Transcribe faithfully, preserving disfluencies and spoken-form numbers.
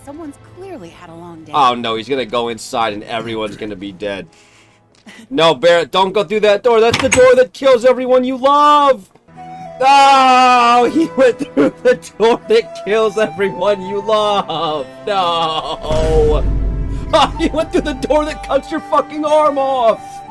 Someone's clearly had a long day. Oh no, he's gonna go inside and everyone's gonna be dead. No, Barret, don't go through that door. That's the door that kills everyone you love. No, he went through the door that kills everyone you love. No. Oh, he went through the door that cuts your fucking arm off.